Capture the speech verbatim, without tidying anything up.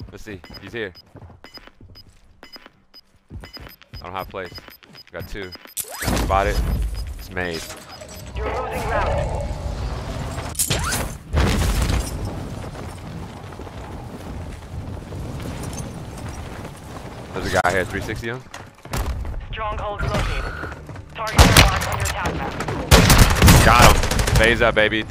Let's see. He's here. I don't have place. Got two. Spot it. It's made. You're losing ground. There's a guy here, three sixty him. Stronghold located. Target marked on your attack map. Got him. Phase up, baby.